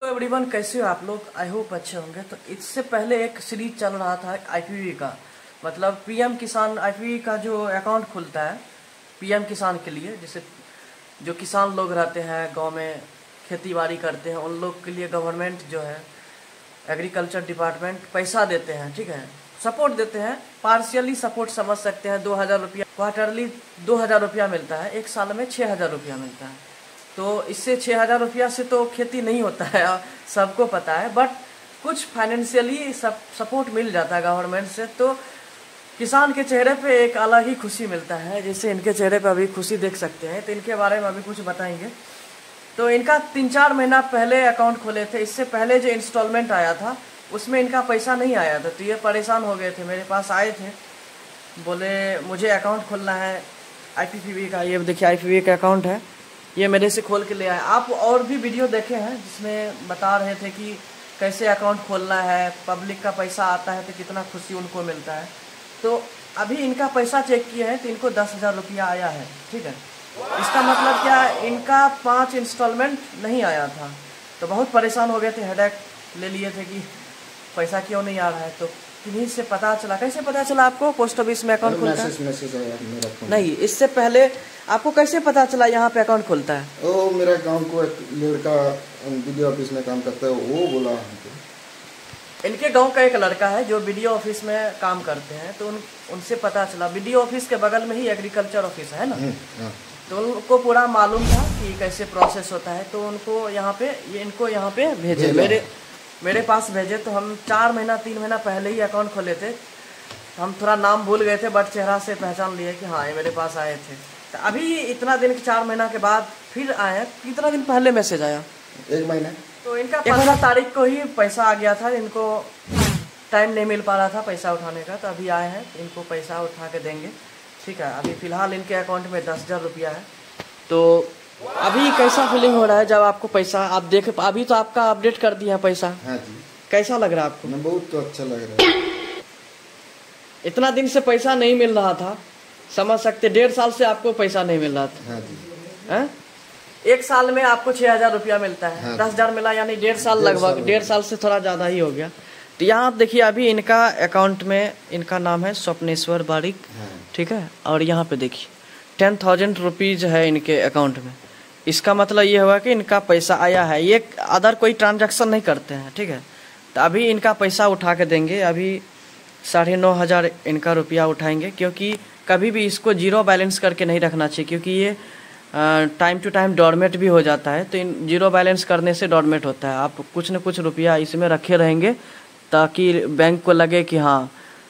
तो एवरीवन, कैसे हो आप लोग? आई होप अच्छे होंगे। तो इससे पहले एक सीरीज चल रहा था आईपीवी का, मतलब पीएम किसान। आईपीवी का जो अकाउंट खुलता है पीएम किसान के लिए, जैसे जो किसान लोग रहते हैं गांव में, खेती बाड़ी करते हैं, उन लोग के लिए गवर्नमेंट जो है एग्रीकल्चर डिपार्टमेंट पैसा देते हैं, ठीक है, सपोर्ट देते हैं। पार्शियली सपोर्ट समझ सकते हैं। 2000 रुपया क्वार्टरली 2000 रुपया मिलता है, एक साल में 6000 रुपया मिलता है। तो इससे 6000 रुपया से तो खेती नहीं होता है, सबको पता है, बट कुछ फाइनेंशियली सपोर्ट मिल जाता है गवर्नमेंट से। तो किसान के चेहरे पे एक अलग ही खुशी मिलता है। जैसे इनके चेहरे पे अभी खुशी देख सकते हैं, तो इनके बारे में अभी कुछ बताएंगे। तो इनका 3-4 महीना पहले अकाउंट खोले थे। इससे पहले जो इंस्टॉलमेंट आया था उसमें इनका पैसा नहीं आया था, तो ये परेशान हो गए थे। मेरे पास आए थे, बोले मुझे अकाउंट खोलना है आईपीपीवी का। ये देखिए आईपीपीवी का अकाउंट है, ये मेरे से खोल के ले आए। आप और भी वीडियो देखे हैं जिसमें बता रहे थे कि कैसे अकाउंट खोलना है, पब्लिक का पैसा आता है तो कितना खुशी उनको मिलता है। तो अभी इनका पैसा चेक किए हैं तो इनको 10,000 रुपया आया है, ठीक है। इसका मतलब क्या, इनका 5 इंस्टॉलमेंट नहीं आया था, तो बहुत परेशान हो गए थे, हेडेक ले लिए थे कि पैसा क्यों नहीं आ रहा है। तो किन्हीं से पता चला। कैसे पता चला आपको पोस्ट ऑफिस में अकाउंट खुलता है? मैसेज आया मेरा फोन। नहीं, इससे पहले आपको कैसे पता चला यहाँ पे अकाउंट खुलता है? ओ, मेरा गांव को एक लड़का वीडियो ऑफिस में काम करता है, वो बोला हमको। इनके गांव का एक लड़का है जो वीडियो ऑफिस में काम करते हैं, तो उनसे पता चला। वीडियो ऑफिस के बगल में ही एग्रीकल्चर ऑफिस है ना, तो उनको पूरा मालूम था कि कैसे प्रोसेस होता है। तो उनको यहाँ पे इनको यहाँ पे भेजे, मेरे पास भेजे। तो हम 4 महीना 3 महीना पहले ही अकाउंट खोले थे। हम थोड़ा नाम भूल गए थे, बट चेहरा से पहचान लिए कि हाँ ये मेरे पास आए थे। तो अभी इतना दिन 4 महीना के बाद फिर आए। कितना दिन पहले मैसेज आया? 1 महीना। तो इनका 15 तारीख को ही पैसा आ गया था। इनको टाइम नहीं मिल पा रहा था पैसा उठाने का, तो अभी आए हैं, इनको पैसा उठा के देंगे, ठीक है। अभी फिलहाल इनके अकाउंट में 10,000 रुपया है। तो अभी कैसा फीलिंग हो रहा है जब आपको पैसा आप देख? अभी तो आपका अपडेट कर दिया पैसा। हाँ जी। कैसा लग रहा है आपको? बहुत तो अच्छा लग रहा है। इतना दिन से पैसा नहीं मिल रहा था, समझ सकते। 1.5 साल से आपको पैसा नहीं मिल रहा था। हाँ जी। है? 1 साल में आपको 6,000 रुपया मिलता है। हाँ, 10,000 मिला, यानी 1.5 साल लगभग। 1.5 साल से थोड़ा ज्यादा ही हो गया। तो यहाँ आप देखिए, अभी इनका अकाउंट में इनका नाम है स्वप्नेश्वर बारिक, ठीक है। और यहाँ पे देखिए 10,000 रुपीज है इनके अकाउंट में। इसका मतलब ये हुआ कि इनका पैसा आया है। ये अदर कोई ट्रांजैक्शन नहीं करते हैं, ठीक है। तो अभी इनका पैसा उठा के देंगे। अभी 9,500 इनका रुपया उठाएंगे, क्योंकि कभी भी इसको जीरो बैलेंस करके नहीं रखना चाहिए, क्योंकि ये टाइम टू टाइम डॉर्मेट भी हो जाता है। तो इन जीरो बैलेंस करने से डॉर्मेट होता है। आप कुछ न कुछ रुपया इसमें रखे रहेंगे, ताकि बैंक को लगे कि हाँ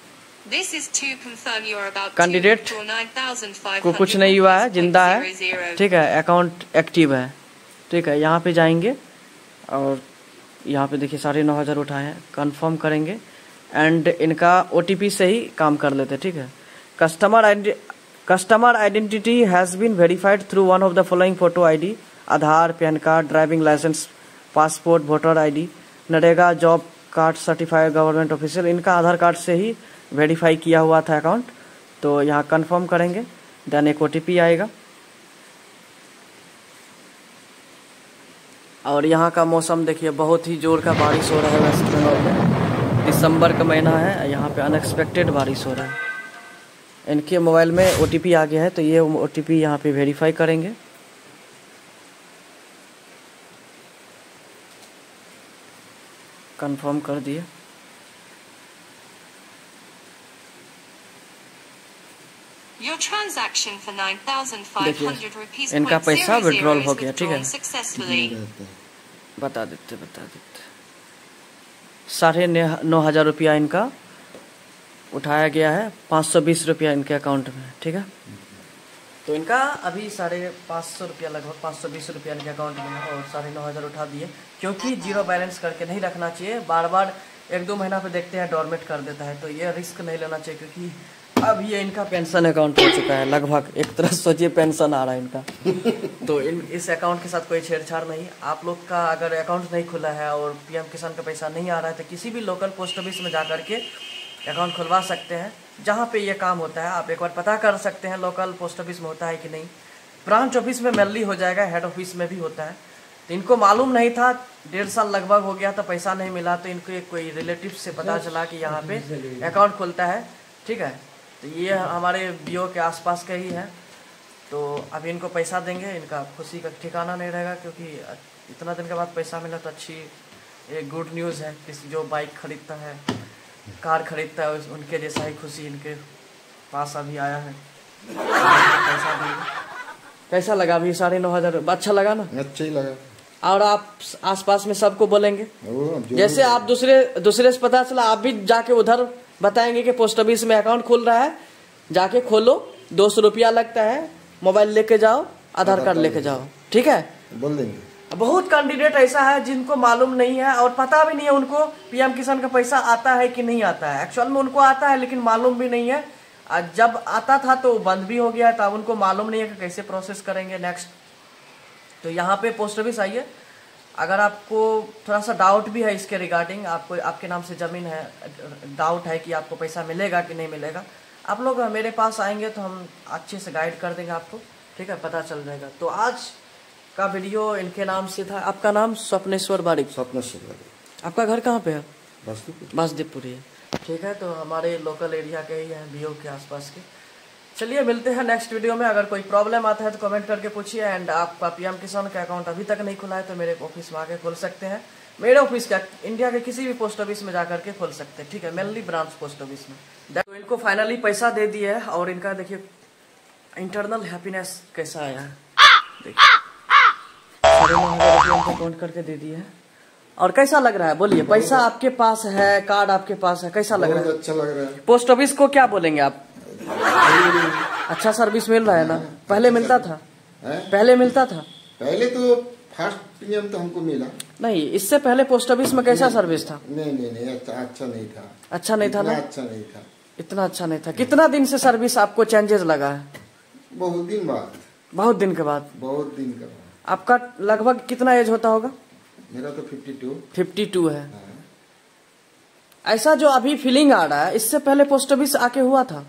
कैंडिडेट को कुछ नहीं हुआ है, जिंदा है, ठीक है, अकाउंट एक्टिव है, ठीक है। यहाँ पे जाएंगे और यहाँ पे देखिए 9,500 उठाए हैं, कंफर्म करेंगे एंड इनका OTP से ही काम कर लेते, ठीक है। Customer identity has been verified through one of the following photo ID: Aadhaar, PAN card, driving licence, passport, voter ID, NREGA job card, certified government official. इनका आधार कार्ड से ही वेरीफाई किया हुआ था अकाउंट। तो यहाँ कंफर्म करेंगे, देन एक OTP आएगा। और यहाँ का मौसम देखिए, बहुत ही जोर का बारिश हो रहा है वेस्ट बंगाल में। दिसंबर का महीना है, यहाँ पे अनएक्सपेक्टेड बारिश हो रहा है। इनके मोबाइल में OTP आ गया है, तो ये OTP यहाँ पे वेरीफाई करेंगे। कंफर्म कर दिए। देखिए इनका पैसा विड्रॉल हो गया, ठीक है। बता देते 9,500 रुपया इनका उठाया गया है। 520 रुपया इनके अकाउंट में, ठीक है। तो इनका अभी 550 रुपया, लगभग 520 रुपया इनके अकाउंट में है, और 9,500 उठा दिए। क्योंकि जीरो बैलेंस करके नहीं रखना चाहिए, बार बार 1-2 महीना पे देखते हैं डॉर्मेट कर देता है, तो ये रिस्क नहीं लेना चाहिए। क्योंकि अब ये इनका पेंशन अकाउंट हो चुका है, लगभग एक तरह सोचिए पेंशन आ रहा है इनका। तो इस अकाउंट के साथ कोई छेड़छाड़ नहीं। आप लोग का अगर अकाउंट नहीं खुला है और पीएम किसान का पैसा नहीं आ रहा है, तो किसी भी लोकल पोस्ट ऑफिस में जा करके अकाउंट खुलवा सकते हैं। जहाँ पे ये काम होता है आप एक बार पता कर सकते हैं लोकल पोस्ट ऑफिस में होता है कि नहीं। ब्रांच ऑफिस में मेनली हो जाएगा, हेड ऑफिस में भी होता है। तो इनको मालूम नहीं था, 1.5 साल लगभग हो गया था, पैसा नहीं मिला। तो इनको एक कोई रिलेटिव से पता चला कि यहाँ पे अकाउंट खुलता है, ठीक है। तो ये हमारे बीओ के आसपास का ही है। तो अभी इनको पैसा देंगे, इनका खुशी का ठिकाना नहीं रहेगा, क्योंकि इतना दिन के बाद पैसा मिला तो अच्छी एक गुड न्यूज़ है। किसी जो बाइक खरीदता है, कार खरीदता है, उनके जैसा ही खुशी इनके पास अभी आया है। पैसा देंगे। कैसा लगा अभी 9,500? अच्छा लगा ना? अच्छा ही लगा। और आप आसपास में सबको बोलेंगे, जैसे आप दूसरे से पता चला, आप भी जाके उधर बताएंगे कि पोस्ट ऑफिस में अकाउंट खुल रहा है, जाके खोलो, 200 रुपया लगता है, मोबाइल लेके जाओ, आधार कार्ड लेके जाओ, ठीक है, बोल देंगे। बहुत कैंडिडेट ऐसा है जिनको मालूम नहीं है और पता भी नहीं है उनको पीएम किसान का पैसा आता है कि नहीं आता है। एक्चुअल में उनको आता है लेकिन मालूम भी नहीं है। जब आता था तो बंद भी हो गया है, तब उनको मालूम नहीं है कि कैसे प्रोसेस करेंगे नेक्स्ट। तो यहाँ पे पोस्ट ऑफिस आइए। अगर आपको थोड़ा सा डाउट भी है इसके रिगार्डिंग, आपको आपके नाम से ज़मीन है, डाउट है कि आपको पैसा मिलेगा कि नहीं मिलेगा, आप लोग मेरे पास आएंगे तो हम अच्छे से गाइड कर देंगे आपको, ठीक है, पता चल जाएगा। तो आज का वीडियो इनके नाम से था। आपका नाम? स्वप्नेश्वर बारिक। स्वप्नेश्वर बारिक। आपका घर कहाँ पे है? बासदेवपुर है, ठीक है। तो हमारे लोकल एरिया के ही हैं, बीओ के आसपास के। चलिए मिलते हैं नेक्स्ट वीडियो में। अगर कोई प्रॉब्लम आता है तो कमेंट करके पूछिए। एंड आपका पीएम किसान का अकाउंट अभी तक नहीं खुला है तो मेरे ऑफिस में आके खोल सकते हैं। मेरे ऑफिस का इंडिया के किसी भी पोस्ट ऑफिस में जाकर के खोल सकते हैं, ठीक है, मेनली ब्रांच पोस्ट ऑफिस में। तो इनको फाइनली पैसा दे दिया है और इनका देखिए इंटरनल हैप्पीनेस कैसा आया है, देखिए 9,500 रुपये इनको अकाउंट करके दे दिए है। और कैसा लग रहा है बोलिए? पैसा आपके पास है, कार्ड आपके पास है, कैसा लग रहा है? अच्छा लग रहा है। पोस्ट ऑफिस को क्या बोलेंगे आप? अच्छा सर्विस मिल रहा है ना? पहले मिलता था? पहले मिलता था? पहले तो फर्स्ट प्रीमियम तो हमको मिला नहीं, इससे पहले पोस्ट ऑफिस में कैसा सर्विस था? नहीं अच्छा नहीं था। अच्छा नहीं था ना? अच्छा नहीं था, इतना अच्छा नहीं था। कितना दिन से सर्विस आपको चेंजेस लगा है? बहुत दिन बाद। बहुत दिन के बाद? बहुत दिन के बाद। आपका लगभग कितना एज होता होगा? मेरा तो 52 है। ऐसा जो अभी फीलिंग आ रहा है, इससे पहले पोस्ट ऑफिस आके हुआ था?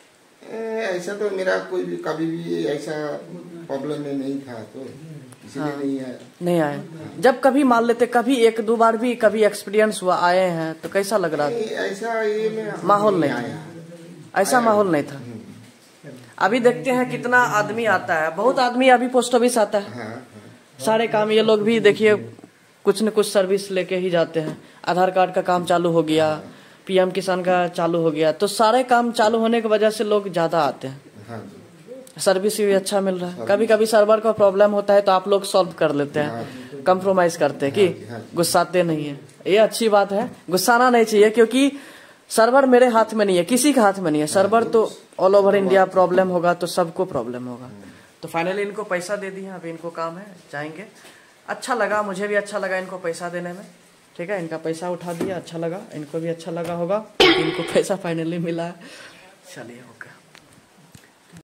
ऐसा तो मेरा कोई भी कभी भी ऐसा प्रॉब्लम में नहीं था, तो इसलिए नहीं आया। जब कभी मान लेते, कभी 1-2 बार भी कभी एक्सपीरियंस हुआ आए हैं तो कैसा लग रहा था? ऐसा ये माहौल नहीं था, ऐसा माहौल नहीं था। अभी देखते हैं कितना आदमी आता है, बहुत आदमी अभी पोस्ट ऑफिस आता है। सारे काम ये लोग भी देखिए कुछ न कुछ सर्विस लेके ही जाते हैं। आधार कार्ड का काम चालू हो गया, पीएम किसान का चालू हो गया, तो सारे काम चालू होने की वजह से लोग ज्यादा आते हैं। सर्विस भी अच्छा मिल रहा है। कभी कभी सर्वर का प्रॉब्लम होता है तो आप लोग सॉल्व कर लेते हैं, कंप्रोमाइज करते हैं कि गुस्साते नहीं है। ये अच्छी बात है, गुस्साना नहीं चाहिए, क्योंकि सर्वर मेरे हाथ में नहीं है, किसी के हाथ में नहीं है। सर्वर तो ऑल ओवर इंडिया प्रॉब्लम होगा तो सबको प्रॉब्लम होगा। तो फाइनली इनको पैसा दे दिया, अभी इनको काम है, जाएंगे। अच्छा लगा, मुझे भी अच्छा लगा इनको पैसा देने में, ठीक है। इनका पैसा उठा दिया, अच्छा लगा, इनको भी अच्छा लगा होगा, इनको पैसा फाइनली मिला है। चलिए।